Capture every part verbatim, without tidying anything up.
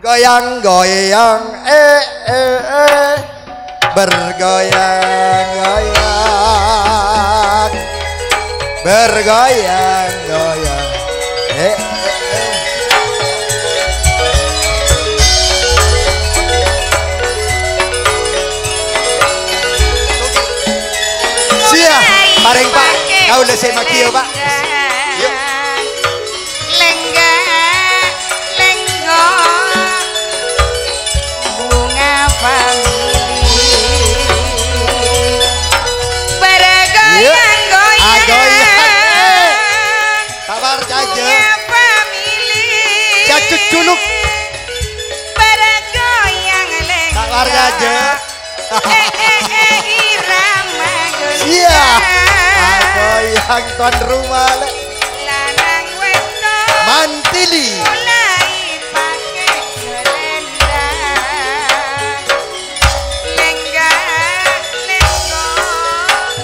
goyang-goyang eh eh eh bergoyang-goyang bergoyang-goyang eh, eh, eh. Sia paring Pak kau lesai makio Pak yuk culuk bergoyang lenggang warga aja iya goyang tuan rumah lanang wedok mantili mulai pakai selendang lenggang lenggong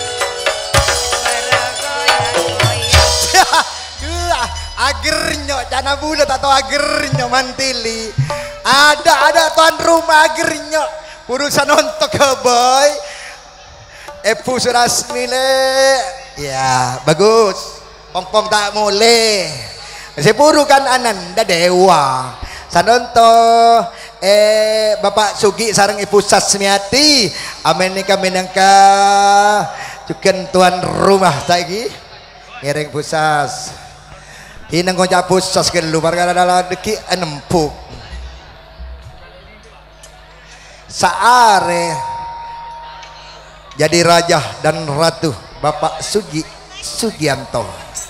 bergoyang-goyang agernya cana bulat atau agernya mantili ada ada tuan rumah agernya urusan untuk ke boy epu surasmi le ya bagus pong-pong tak boleh sepuru kan ananda dewa sanonto eh Bapak Sugi sarang Ibu Sasmiati amin nikah minangka cuken tuan rumah lagi ngiring pusas inang kau capus sas keluar karena dalam deki enempuk saare jadi raja dan ratu Bapak Sugi Sugianto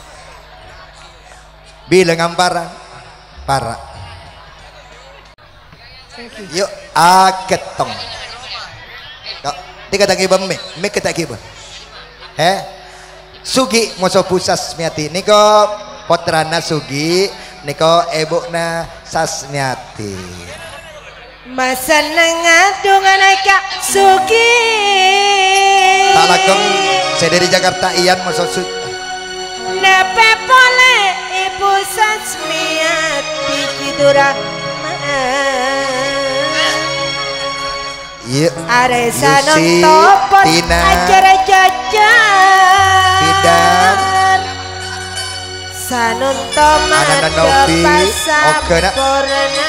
bilang amparan para yuk aketong kok tiga tangi bemme me kita kiba eh Sugi moso pusas miati niko Potrana Sugi niko ebukna Sasmiati masa nengadung anak Sugi tak lakong saya dari Jakarta Ian masuk Sugi napa boleh Ibu Sasmiati Kidura yuk Aresa nontopon acara jajan bidang Sanontoma kepasaporna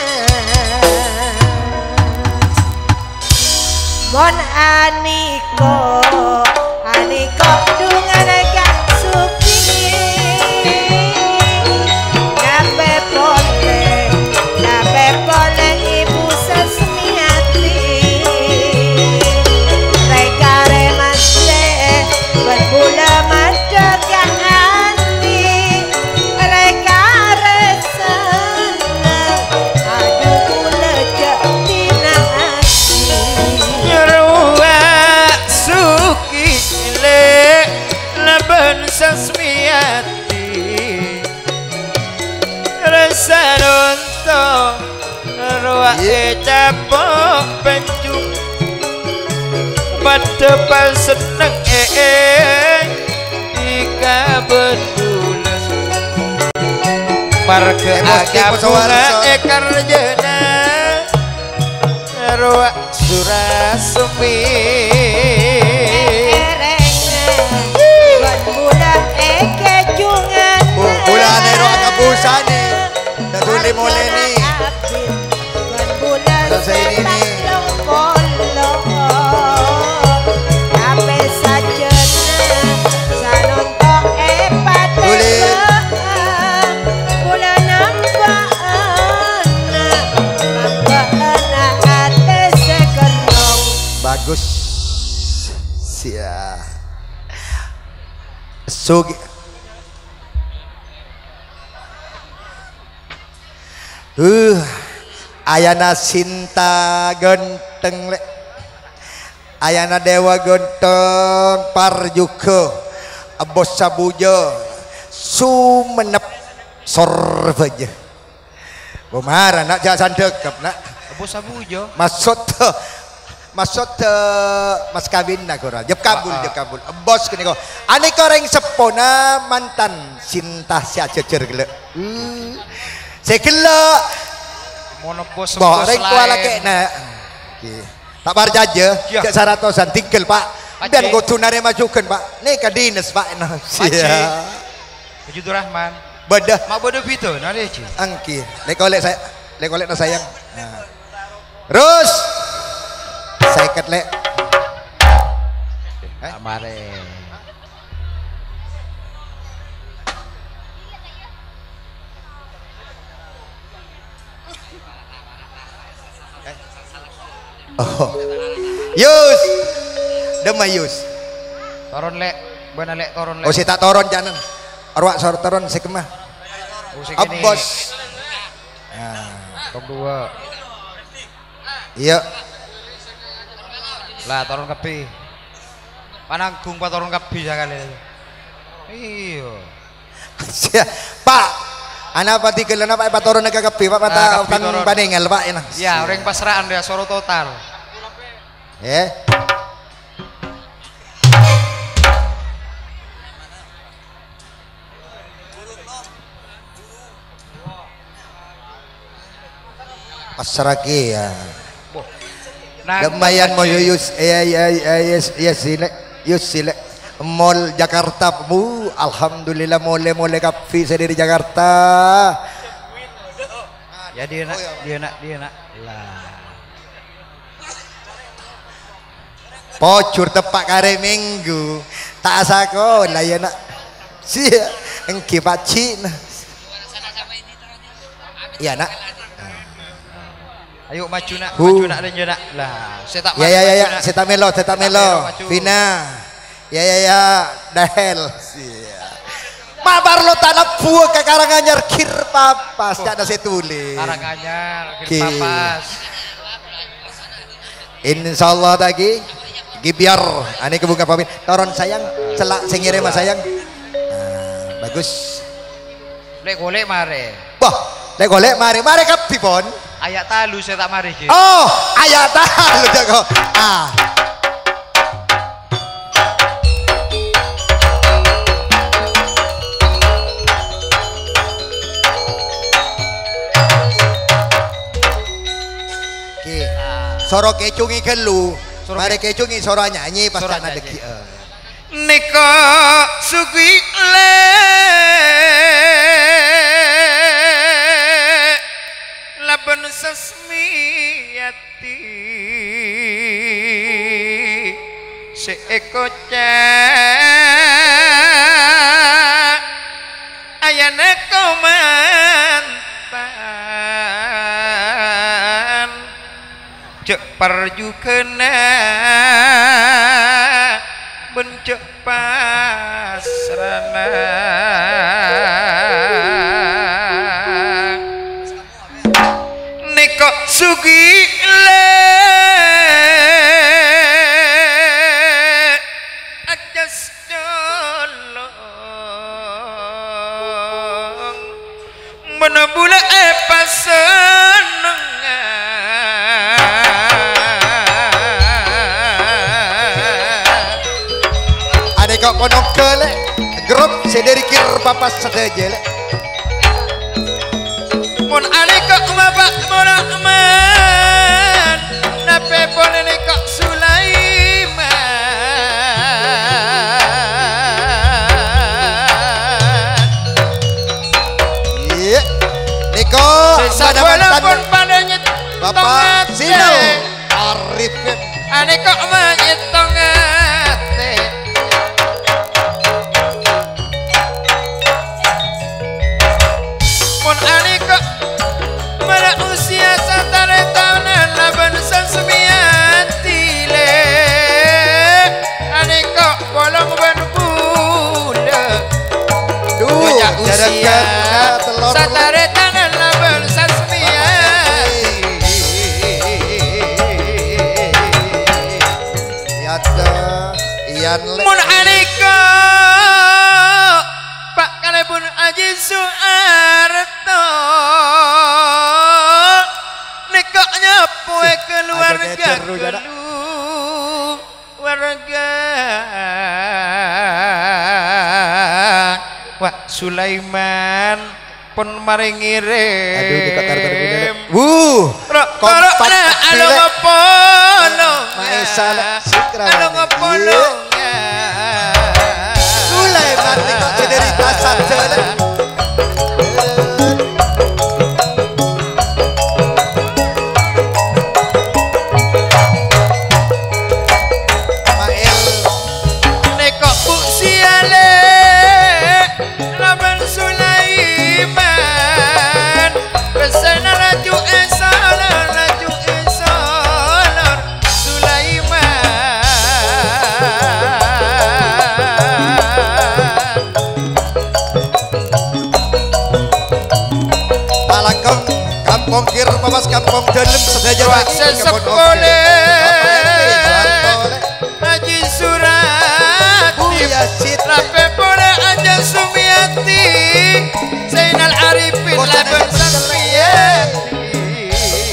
mon aniko aniko dungan agak Sugi nape boleh nape boleh Ibu Sasmiati reka remase berbula majakan Sasmiati rasa nonton ruang capok pencung pada pas seneng eh ika betulan marga agama ekar jena ruang surasumi bulan ero kabusane datuli mulai nih selesai ini bagus sia Sugi Uh, ayana Sinta genteng le, ayana Dewa genteng parjuke, Bos Sabujo, Sumenep sorbeje, Bumara nak jalan dekap nak, Bos Sabujo, masuk te, masuk te, mas kawin nak korang, jep kabul jep kabul, Bos kini ko, ane koreng sepona mantan Sinta si acecer gele. Uh. Saya kela Mono bos Bo reng tua lagi nak. Tak bar jaja, cek saratosan tinggal Pak. Dan go tunare majukan Pak. Nih ke dinas Pak. Sia. Pujitur Rahman. Bedah. Mak bodoh itu, nari ci. Angki. Lek kolek saya, lek kolek no sayang. Nah. Terus. Saya ket lek. Eh, mare. Oh. Yus. Demai Yus. Toron lek, benar lek toron lek. Oh si tak toron jangan. Arwak sor toron si kemah. Abbos. Nah, top dua. Iya. Lah toron kepi. Pananggung pa toron kepi sekali. Iya. Pak, anak pati kelan apa Pak toron ke kepi Pak mata utang paninggal Pak enak. Ya, orang pasraan dia soro total. Eh. Pasraki ya. Lumayan mo yus eh ya ya yes yes sile yus sile Mall Jakarta bu alhamdulillah mole mole kafe saya dari Jakarta. Ya dia nak dia nak dia nak lah. Pocur tepak kare minggu tak asako lah ya nak sia engki pacin iya nak. Ayo maju nak, maju nak dan nak lah. Saya tak. Ya ya ya ya, saya tak melo, saya tak melo. Vina, ya ya ya, Dahel. Mabar lo tanah buah ke Karanganyar kir papas, tidak ada saya tulis. Karanganyar kir papas. Insya Allah lagi, gibiar. Ani kebunga pamit. Toron sayang, celak sengire mas sayang. Nah, bagus. Lek golek mare. Wah, lek golek mare, mare kapi pon. Ayak talu saya tak mari je. Oh, ayak talu jago. Ah. Oke. Soro kecungi kelu. Mari kecungi soro nyanyi pas cana deki. Niko sugi le laban sasmiyati seeko cak ayana komantan cek parjukena bencek pasrana kok sugi le ajas dolong menabula apa senengan ada kok konok kele grup sederi kir papas saja le mun ane kok bapak Rahman nape boleh kok Sulaiman iya Niko pada pun padanya Bapak Sino Arif ane kok menyetong ate mun ane kok pada usia satare tahunan laban sasmiyati le ane kok bolong ban bula duh usia satare tahunan laban sasmiyati yada iyan le mun ane kok pak kalebun aji Soeharto nekoknya poe keluarga keluarga Wak Sulaiman pun mari ngirim. Aduh di kotor terbunuh. Wuh. Kompak anu ngepolong. Maesa sikra. Anu ngepolong. Sulaiman kok jadi kasar jalan. Kampung kir papas kampung dalam sedaja lagi sesepole Haji Surat Rape pole aja Sumiati Zainal Arifin Laban Sanmiyati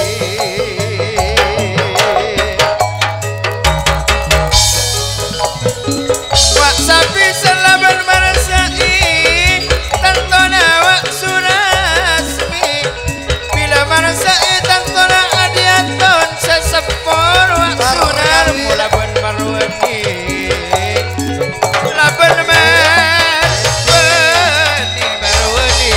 Wak Sapi Selaban Marasai Tantona Wak Surasmi Marasai tantona adianton sesepor wak sunar mulaban marwani laban marwani marwani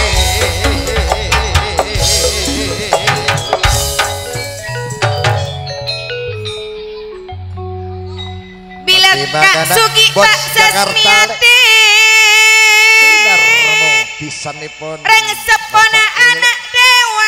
bila Kak Sugi Pak Sasmiati Sunarmo pisanipun reng sepona anak dewa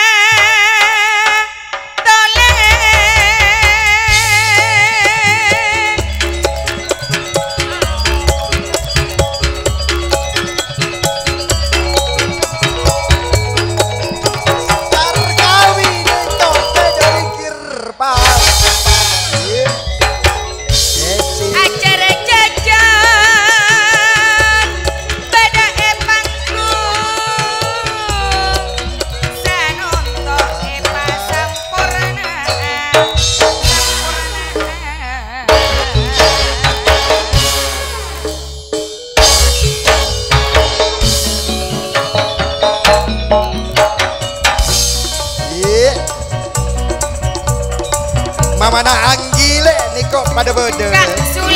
Mamana anggile niko pada bodoh Kak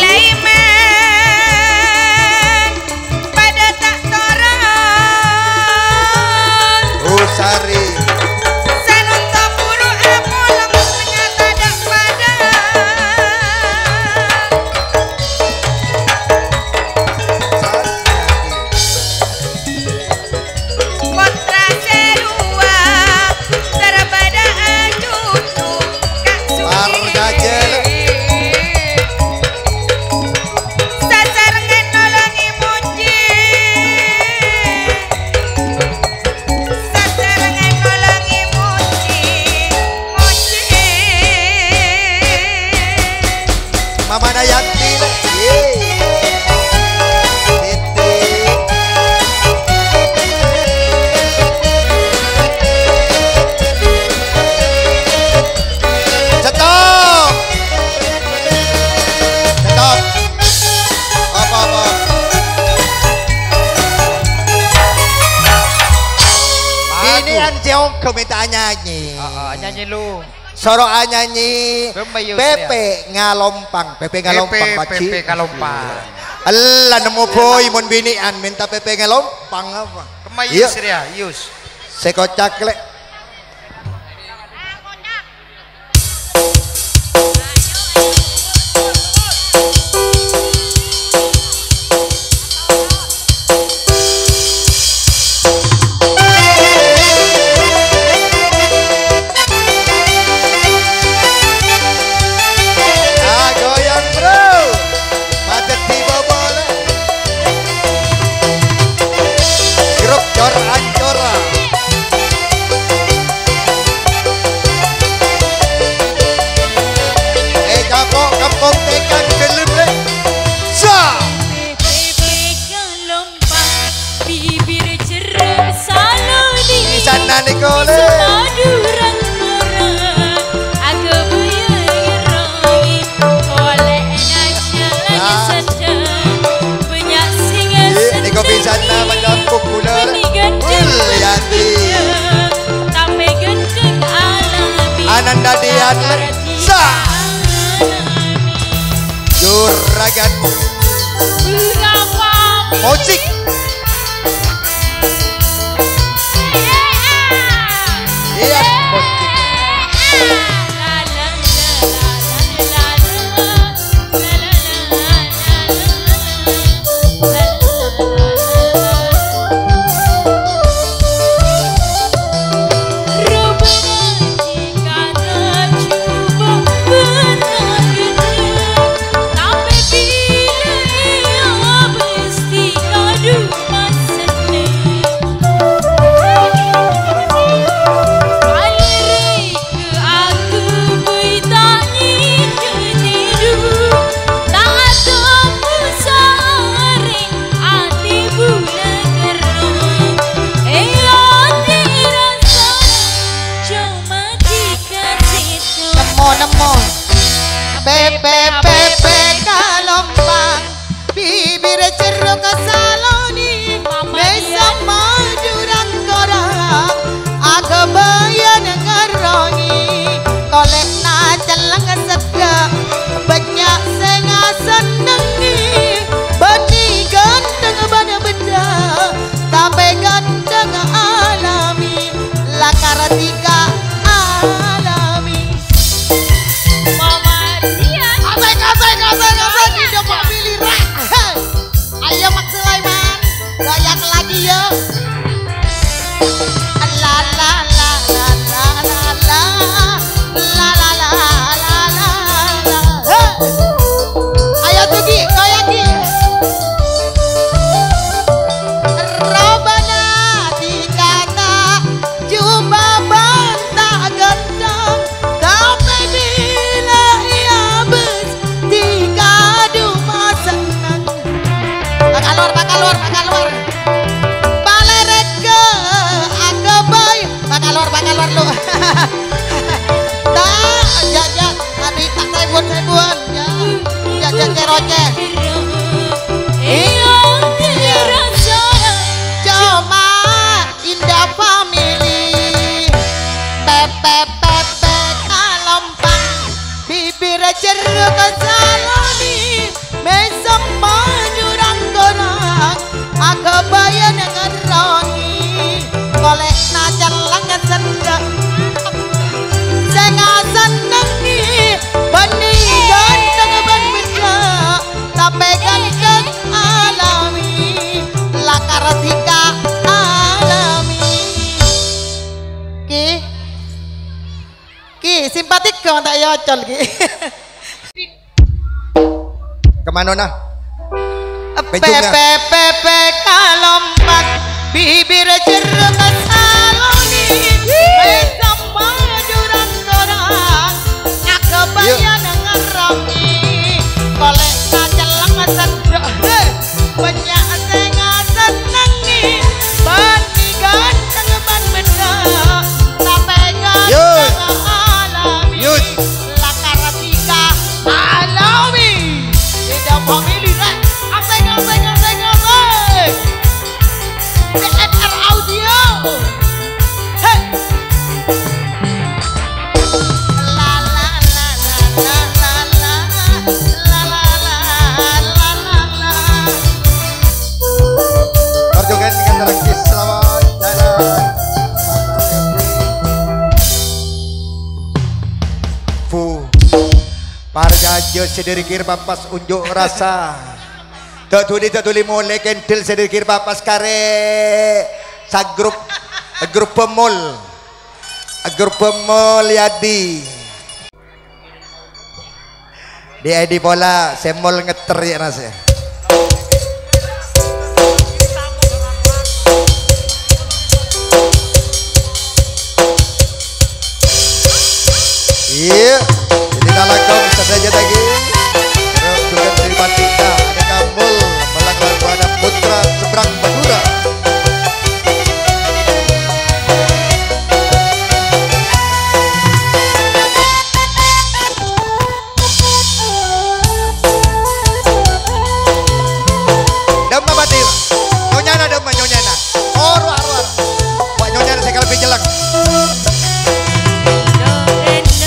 Sulaiman pada tak toron Usari Sanunto buru apolong ternyata tak pada Potra serua Sarabada ajutu Kak Sugi Sasarangan nolongi muji Sasarangan nolongi muji Muji Mamana Yanti kau minta nyanyi. Oh, nyanyi lu. Soro nyanyi. Pepe ngalompang, Pepe ngalompang Pepe Pepe ngalompang. Allah nemu boy mon binian minta Pepe ngalompang apa? Kemayus ya, Yus. Sekocak lek. Ananda Dian Sa Juragan Musik iya musik simpatik kau tak yocol ki. Kemana nah? Pepe pepe kalompak bibir jeruk saloni bersama jurang dorang akebaya ngerongi kolek sajelang sedok banyak setengah senengi bani ganteng ban beda sampai ganteng alami lakar tiga alami tidak family rek aseng aseng aseng aseng D M R audio hey la la la la la la la la la la la la Perjogan dengan terangkis selamat jalan Fu Pargajo sedikir papas unjuk rasa tak tuli tak tuli mulai kentil sedikir papas kare sa grup grup pemul grup pemul yadi di edi bola semol ngeter ya nasi iya jadi kalau kau saja lagi juga dari Batika ada Kamul melanggar pada putra seberang Madura Dama Batir nyonyana dama nyonyana oru aru wak nyonyana saya kalau jelek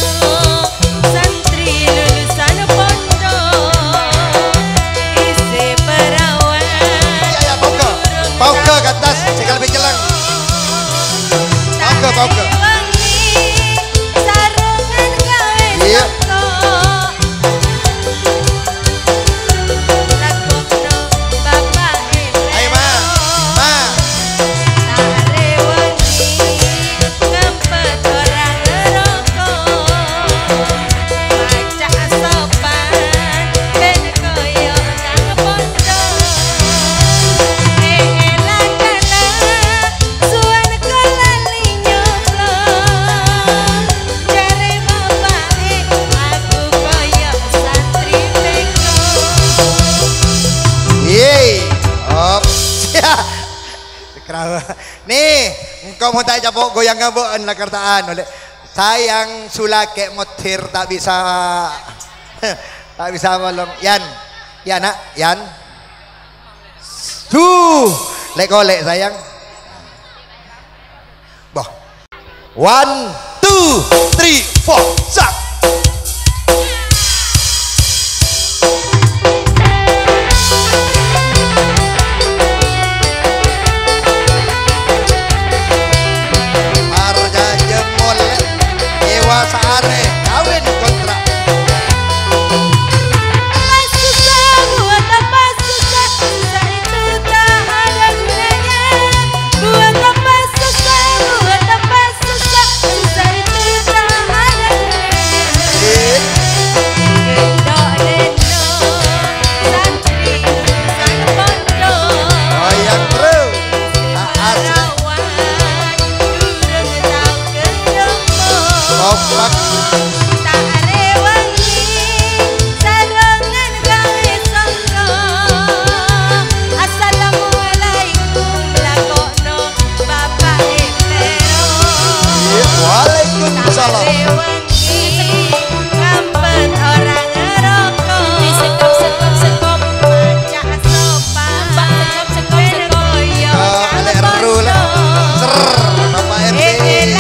kau mau tak capok goyang ngaboan lah kertaan oleh sayang sulake motir tak bisa tak bisa bolong Yan ya nak Yan su lek kolek sayang boh one two three four sak Sare kawin kontrak susah buat apa susah susah itu tak ada gunanya buat apa susah buat apa susah susah itu tak ada gunanya gendok deno santri lulusan pondok goyang terus tak asik kompak tak rewangi sarengan gawe sangka assalamualaikum lakokno bapak Epero waalaikumsalam rewangi ngampet orang ngerokok disekop sekop sekop macak sopan sekop sekop sekop yo lek ru lek ser bapak R T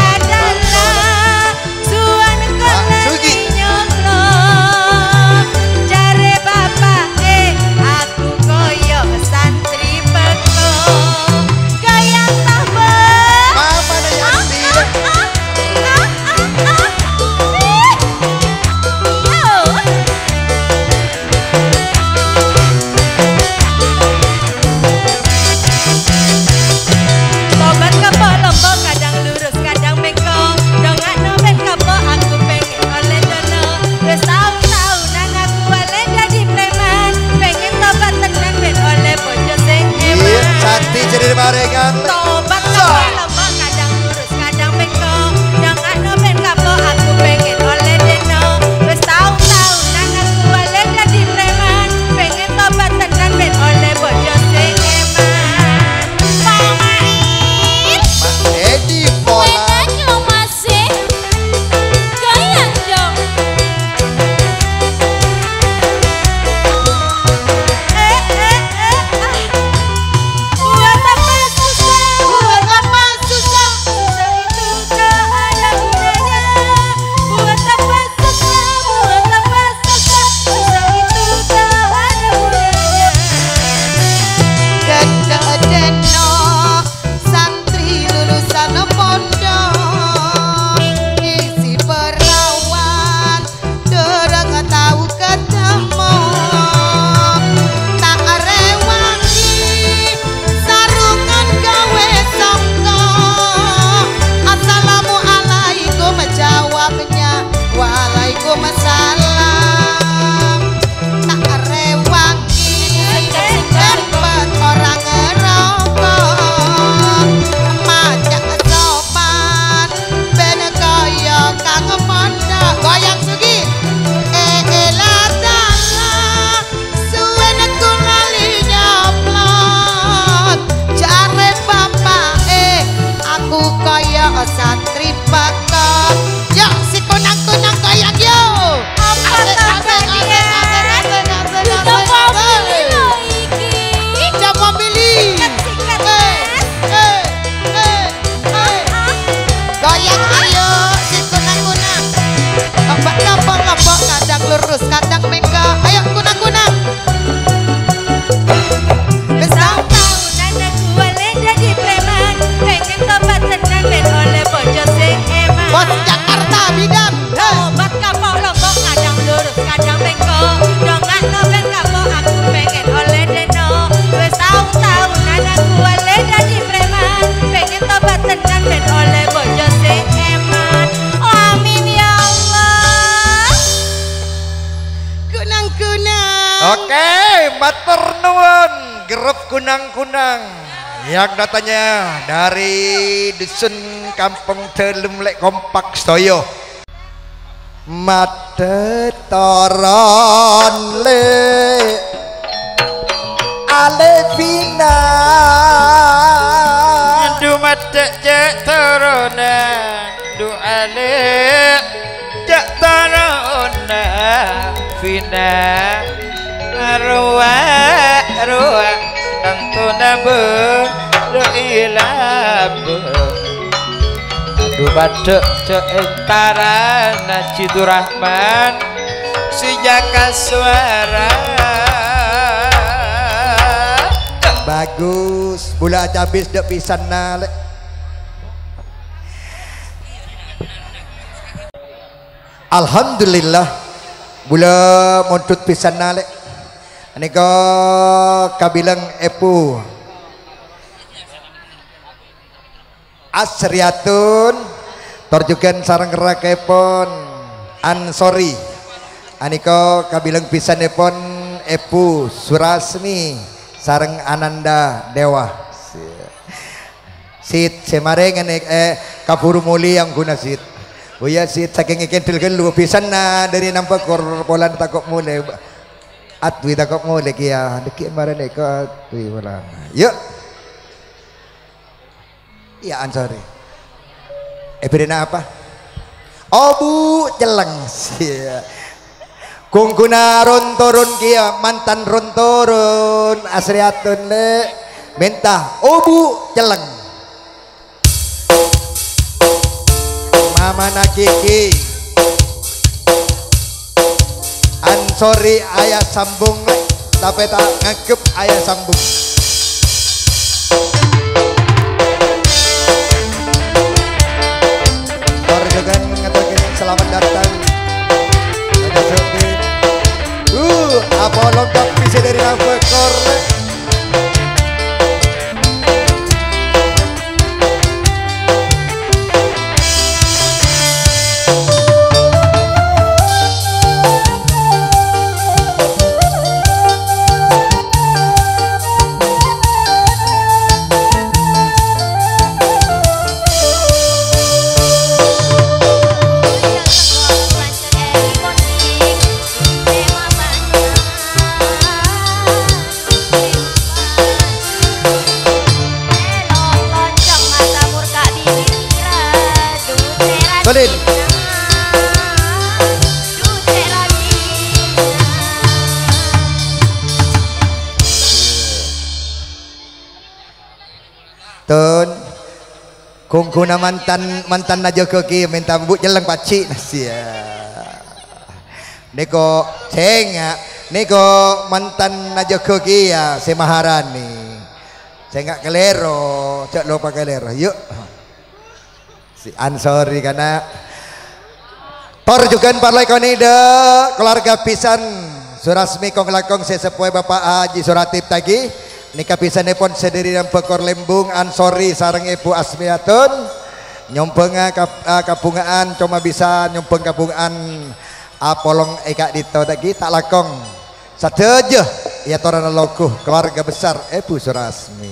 barengan tobat kapal lembah kadang lurus kadang bengkok jangan noben kapok aku pengen oleh deno wes tahun-tahunan aku oleh jadi preman pengen tobat tenan ben oleh bojo sing eman pamain Mak Edi pola yo masih goyang dong eh eh eh ah buat apa susah buat apa susah susah itu tak ada gunanya buat apa susah buat apa susah susah itu tak ada gunanya gendok deno santri lulusan pondok isi perawan dereng tahu ketemu tak rewangi sarungan gawe sangka assalamualaikum jawabnya waalaikumsalam tak rewangi dapat orang ngerokok macak sopan ben kaya kang pondok goyang sugi eh elah dalah suwen aku lali nyoplok jare bapak eh aku kaya santri bakot yo si kunang-kunang goyang yo apa asik asik asik asik asik asik asik coba pilih eh eh eh eh goyang ayo si kunang-kunang obat lompok-lompok kadang lurus kadang mega ayo kunang-kunang wis tahunan aku oleh jadi preman pengen tobat tenan ben oleh bojo sing eman bos Jakarta bidang obat kapok lompok kadang lurus kadang bengkok dongan noben kapok aku pengen oleh deno wis tahun-tahunan aku oleh jadi preman pengen tobat tenan ben oleh bojo sing eman oh, amin ya Allah kunang-kunang oke matur nuwun grup kunang-kunang yang datanya dari dusun kampung Telem lek kompak sedaya mate toron le Alevina Aduh batek cek terona duale cek terona fina arwa arwa antuna berilab adu batek cek entara Najidur Rahman si jaka suara. Bagus, bula cabis dek pisan nalek. Alhamdulillah, bula montut pisan nalek. Ini kau kabilang epu. Asriatun, torjukan sarang kerakepon Ansori. Ini kau kabilang pisan epon epu Surasmi. Sareng Ananda Dewa Sid semareng eh kaburu muli yang guna Sid. Oh ya Sid saking ikentil kan lu pisan na dari nampak korpolan takok mule atwi takok mule kia deki maren eko atwi wala yuk iya Ansori eh bedena apa oh bu jeleng sih kungkuna rontorun kia mantan rontorun asriatun le mentah obu celeng mama nakiki Ansori ayah sambung le tapi tak ngekep ayah sambung torjogan ngetokin selamat datang apa lengkap bisa dari nafas korek Solin Tun kungkuna mantan mantan najo koki minta bu jeleng paci nasi ya neko cenga neko mantan najo koki ya si Maharani cenga kelero cak lupa kelero yuk si Ansori karena torjukan parlay konida keluarga pisan Surasmi kong lakong sesepuai Bapak Haji Suratip tagi nikah pisan pun sediri dan pekor lembung Ansori sareng Ibu Asmiatun nyompeng kapungaan cuma bisa nyompeng kapungaan apolong eka dito tagi tak lakong sateje ya torana lokuh keluarga besar Ibu Surasmi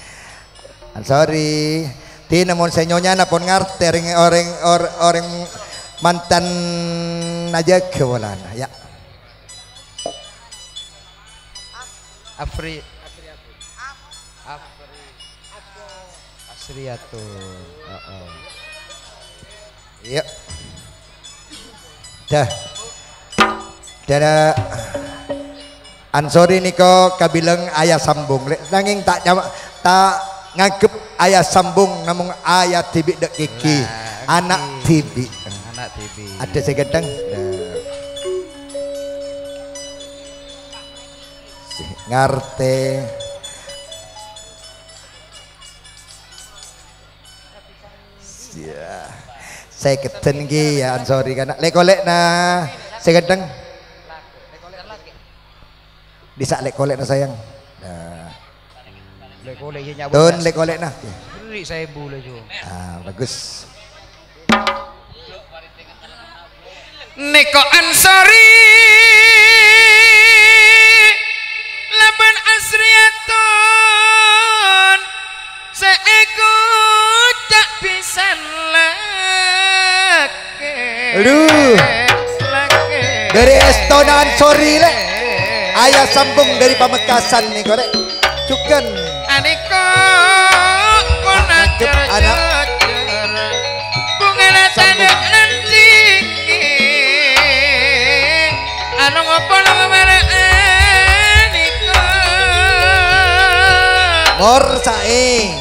Ansori di namun senyonya napon ngarte orang orang orang mantan aja kewalana ya Afri Afri Asriatun heeh iya dah dada Ansori niko kabilang ayah sambung nanging tak tak ngagep ayah sambung namun ayah tibi dek kiki nah, anak tibi anak tibi ada segedang nah. Si ngarte ya saya ketengi ya Ansori karena lekolek nah segedang bisa lekolek na sayang nah. Lek-olek ya nyabut. Don lek-olek nah. Beri saya bule jo. Ah bagus. Neko Ansori laban Asriatun seego tak pisan lake. Aduh. Dari Estona Ansori le. Ayah sambung dari Pamekasan nih korek. Cukan aneka kona anak bunga tanda nanti anu ngopo lo ngemeraan iku mor sae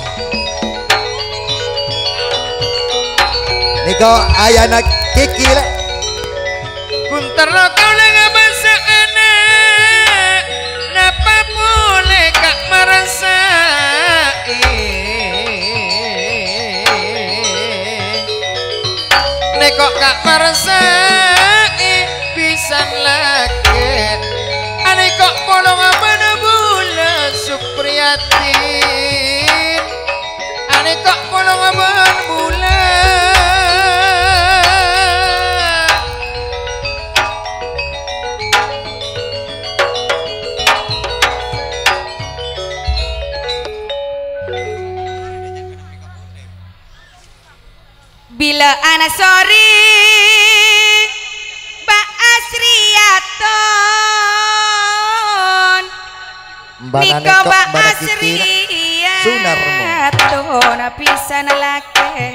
niko ayana kiki lek kunter lo kau lenga basa anak napa boleh kak merasai nekok kak merasai pisan lagi ane kok polong abana bulan Supriyatin ane kok polong abana bulan bila anak sorry Mbak Asriaton Niko Mbak Asriaton pisan lake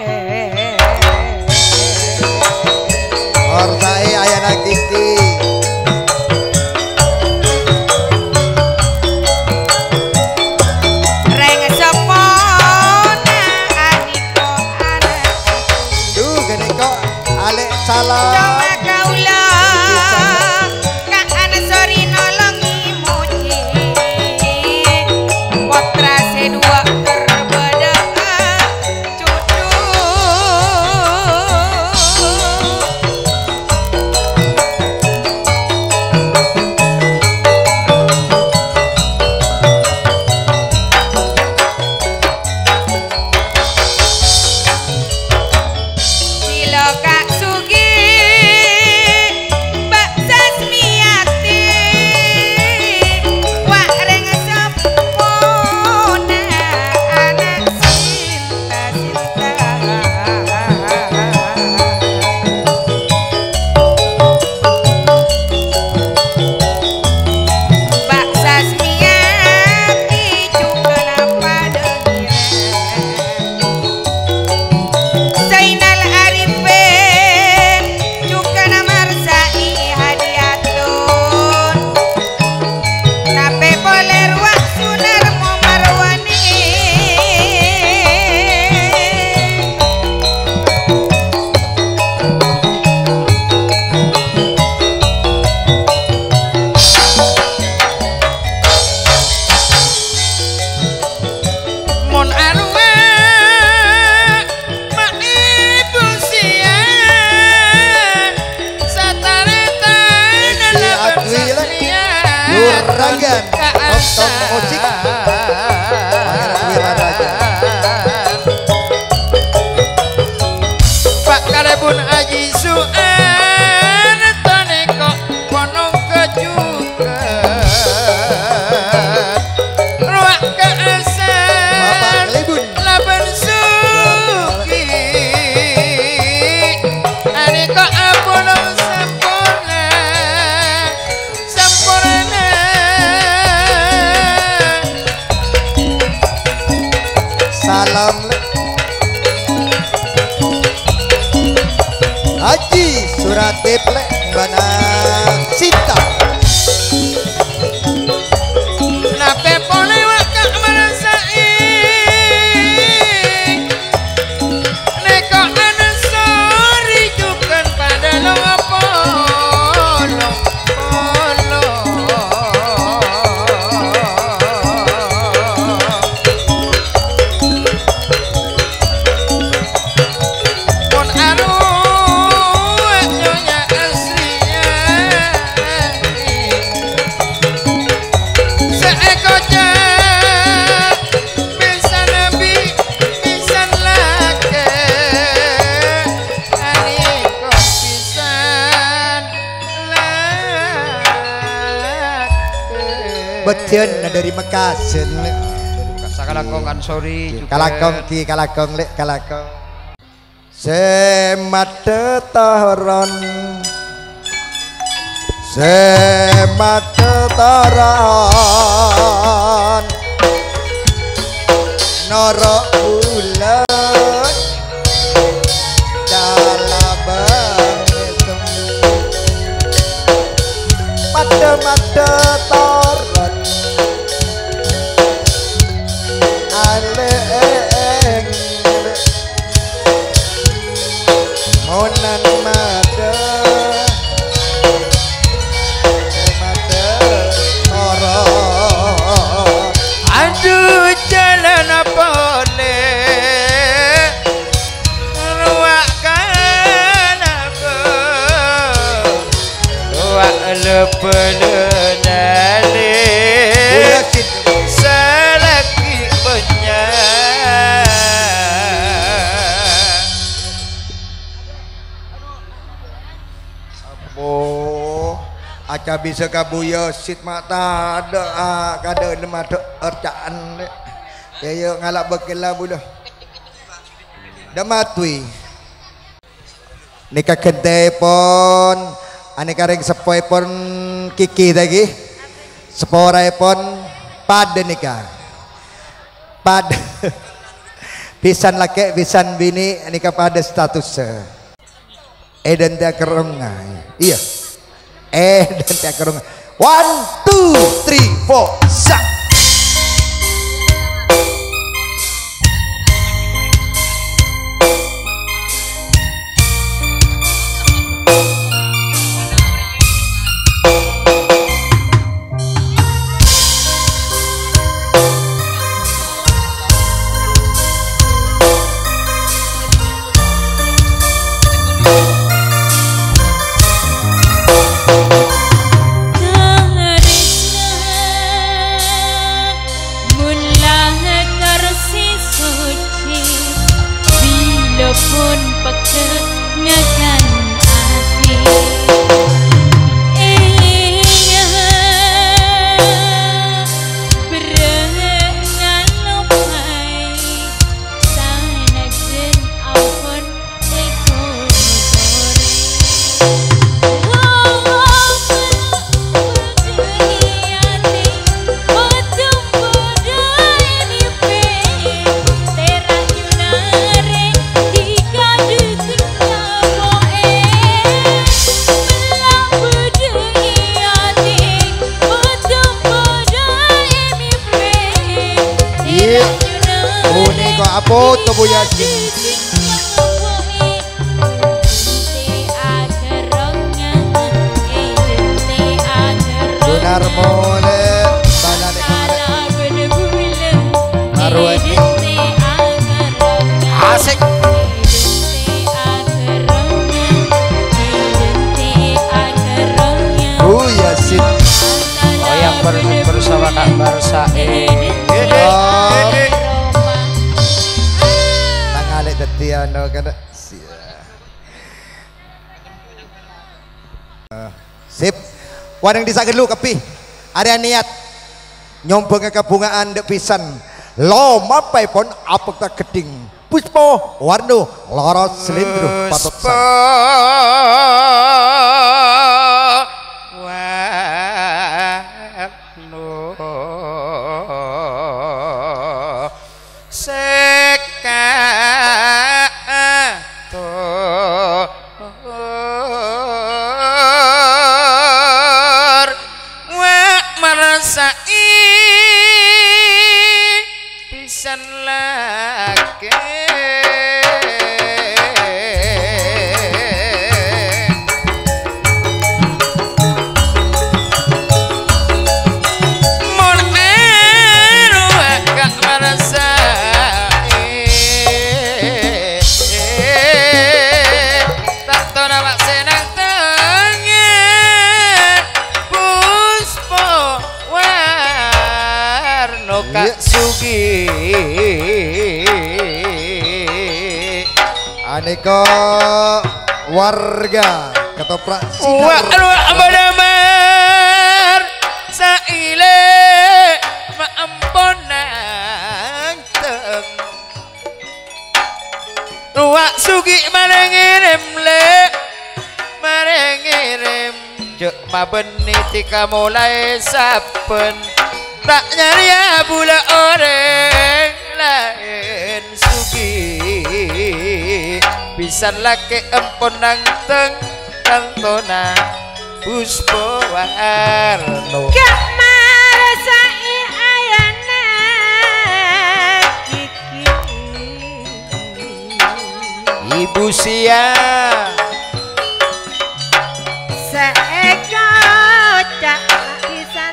ortae ayana kiki reng sepona aniko anak duh gini kok alek salah coba kaula kak anak sorry nolongi muji potra sedua terbeda cucu Silo Kak Sugi Mbak Sasmiati Wak reng sepona anak sinta-sinta Mbak Sasmiati juga napa dengira Zainal Arifin juga namarsai hadiatun nape boleh ruang sunar memarwani mon arwa mak ibu sia satareta dalam saslian Juragan Doktor Ojik Wiraraja Pak Karebun Aji Suan Toneko Ponong kejukan Ruak keasan Bapak Kelibun Laban suki Aneko apolong sempurna Sempurna salam lek Haji Suratip lek Mbana Sita nape boleh wakak merasai neko ana sorry jukan pada lo apolo polo pon aru nyonya aslinya seekor jak bisa nabi bisa lake aniko pisan lake Betian dari Mekasen lek Sakalakong Ansori juga. kalakong ki kalakong lek kalakong semate toron semate toron noro bulan made torot aleng monan made made torot aduh jalan apa le ruakan apa ruak lepenale selagi penyak oh aca bisa kabuya sit mata ada ah kada nema de ercaan ya ya ngalak bekela bulah damatui nika kedai pon aneka ring sepoi pon kiki lagi seporai pon pad nika pad pisan laki pisan bini nika pada status eden dia kerongai iya eden dia kerongai one two three four sak pun pekengakan hati iya berengan lupai sana jen aupun ekor apa to Bu Yasin benar mole balane marwani asik Bu Yasin oh yang bersama Kak Barsae Tiano kada sip wadang disa gelu kapi ada niat nyompong kabungaan dek pisan lo mapai pon apa tak keding puspo warno loro selindro patot Sugi aneka warga ketoprak wa abadamar saile maamponang teng ruak sugi marengirim le marengirim jek mabeniti mulai saben tak nyari bula orang lain sugi pisan laki empon nang teng tang tona Puspawarna gak maresai ayana iki Ibu Sia seeka cak pisan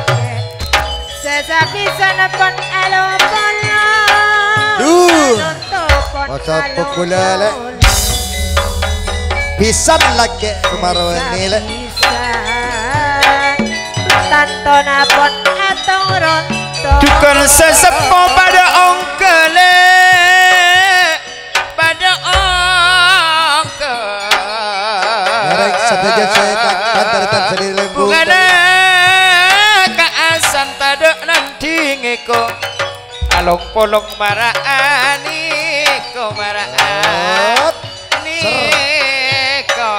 sesapisan pon elo polo Duh Masa pukulala Pisan lagi kemarin ini le tantona pon atong ronto Dukun sesepo pada ongkele pada ongkel Yarek saja saya kantar-kantar sendiri lembu Bugana kaasan tadok nanti ngeko Along polong marani ko marani ko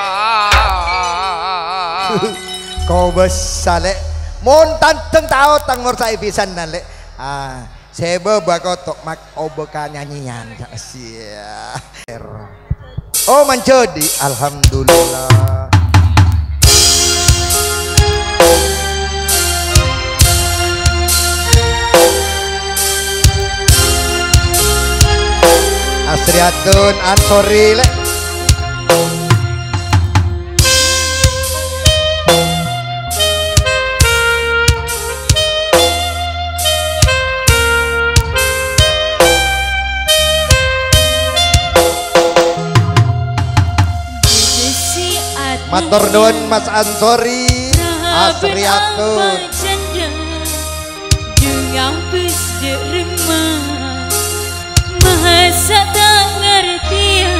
Kau besar le Mon tanteng tahu tangor saya pisan nan le Ah sebe bakotok mak obeka nyanyian sia Oh mancodi alhamdulillah Asriatun Ansori le Matur nuwun Mas Ansori Asriatun Dengan bus derma Masa tak ngerti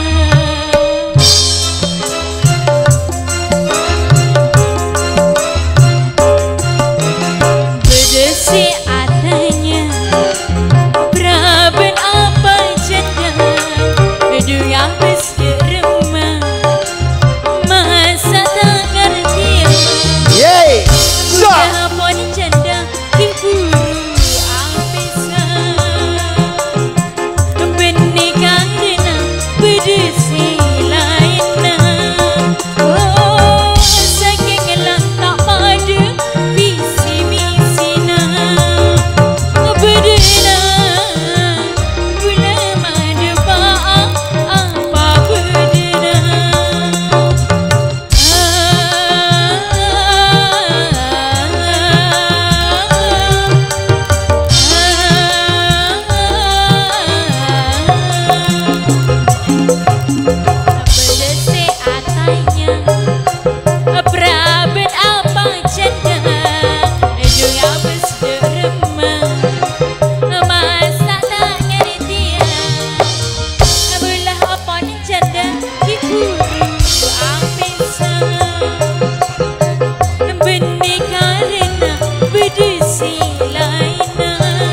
Berdesi adanya Beraben apa jeda Dengan bus derma Masa tak ngerti Yeay Sudah pun janda Kiburu ampisa Benih karena berdesi lainnya Oh saking lang tak pada Visi misina Berdena Gula mada baak Apa berdena Berdesi atanya Beraben apa jeda Juga berserema Masa tak ngerti Belah apa ni jeda Kiburu ampisa Benih karena berdesi lainnya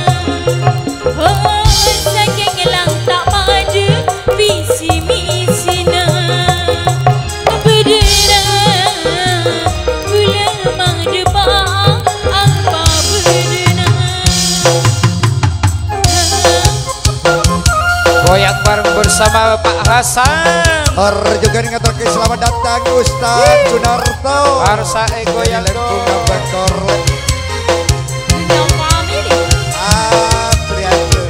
Oh saking lang tak pada Visi misina Berdera Gula mada baak Apa berdena Goyang bareng bersama Pak Hasan Or juga ngaturke selamat datang Ustaz Sunarto Harsa e goyang Lembu ngabakor Yang family Asriatun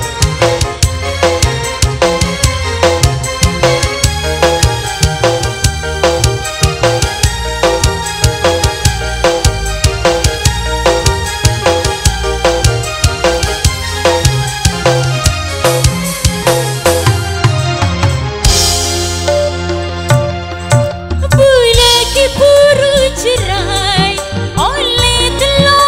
Bula kiburu cerai Oleh telur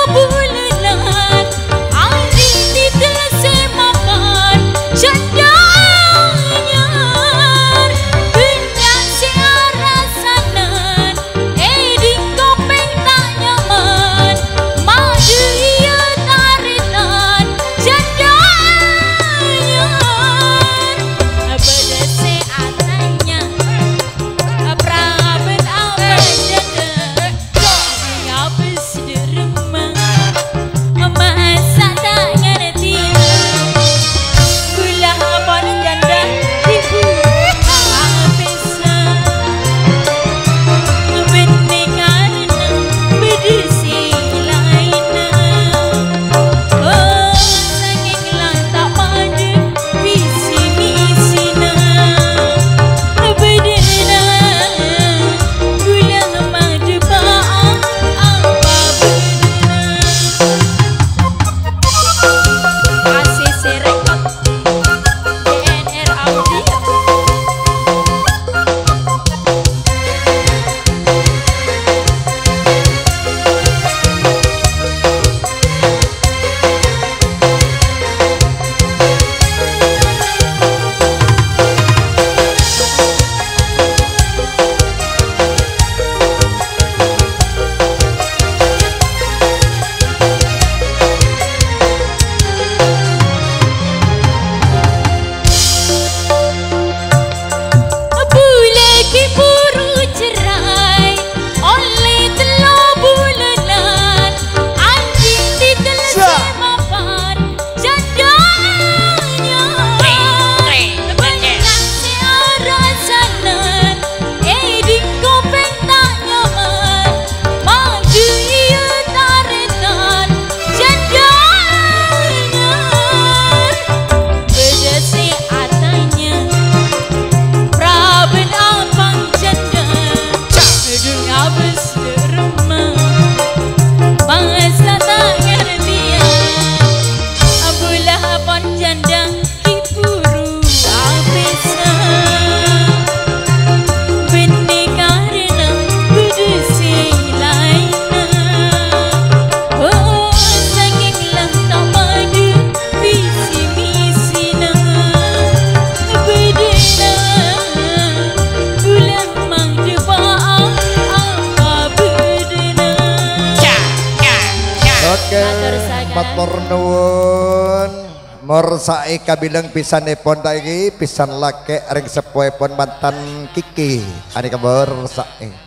Oke, matur nuwun. Morsai kabilang pisan epon lagi pisan lake ring sepuepon mantan Kiki. Ani kabar sae.